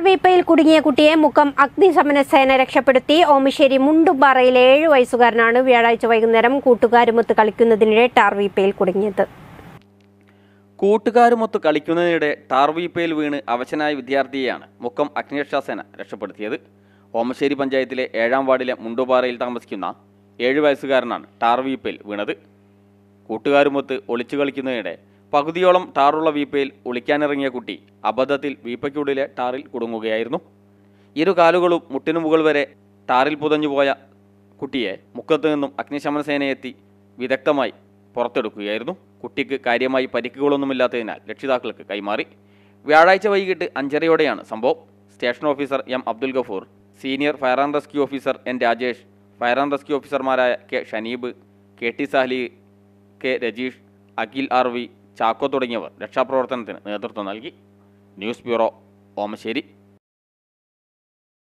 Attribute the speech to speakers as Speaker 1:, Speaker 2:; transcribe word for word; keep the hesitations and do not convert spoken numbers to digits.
Speaker 1: വീപ്പയിൽ കുടുങ്ങിയ കുട്ടിയെ മുക്കം അഗ്നിശമന സേന രക്ഷപ്പെടുത്തി. ഓമശ്ശേരി മുണ്ടുംപാറയിലെ ഏഴു വയസ്സുകാരനാണ് വ്യാഴാഴ്ച വൈകുന്നേരം കൂട്ടുകാരുമൊത്ത് കളിക്കുന്നതിനിടെ ടാർ വീപ്പയിൽ കുടുങ്ങിയത്.
Speaker 2: കൂട്ടുകാരുമൊത്ത് കളിക്കുന്നതിനിടെ ടാർ വീപ്പയിൽ വീണ് അവശനായ വിദ്യാർത്ഥിയെയാണ് മുക്കം അഗ്നിരക്ഷാസേന രക്ഷപ്പെടുത്തിയത്. ഓമശ്ശേരി പഞ്ചായത്തിലെ ഏഴാം വാർഡിലെ മുണ്ടുംപാറയിൽ താമസിക്കുന്ന ഏഴു വയസ്സുകാരനാണ് ടാർ വീപ്പയിൽ വീണത്. കൂട്ടുകാരുമൊത്ത് ഒളിച്ചു കളിക്കുന്നതിനിടെ പകുതിയോളം ടാറുള്ള വീപ്പയിൽ ഒളിക്കാനിറങ്ങിയ കുട്ടി അബദ്ധത്തിൽ വീപ്പയ്ക്കുള്ളിലെ ടാറിൽ കുടുങ്ങുകയായിരുന്നു. ഇരു കാലുകളും മുട്ടിനു മുകൾ വരെ ടാറിൽ പുതഞ്ഞുപോയ കുട്ടിയെ മുക്കത്തു നിന്നും അഗ്നിശമന സേനയെത്തി വിദഗ്ധമായി പുറത്തെടുക്കുകയായിരുന്നു. കുട്ടിക്ക് കാര്യമായി പരിക്കുകളൊന്നുമില്ലാത്തതിനാൽ രക്ഷിതാക്കൾക്ക് കൈമാറി. വ്യാഴാഴ്ച വൈകിട്ട് അഞ്ചരയോടെയാണ് സംഭവം. Station officer M Abdul Gafoor, senior fire and rescue officer N Rajesh, fire and rescue ഓഫീസർമാരായ K Shaneeb, K T Sahli, K Rajeesh, Akhil R V, Chacko തുടങ്ങിയവർ രക്ഷാപ്രവർത്തനത്തിന് നേതൃത്വം നൽകി. News bureau, Omassery.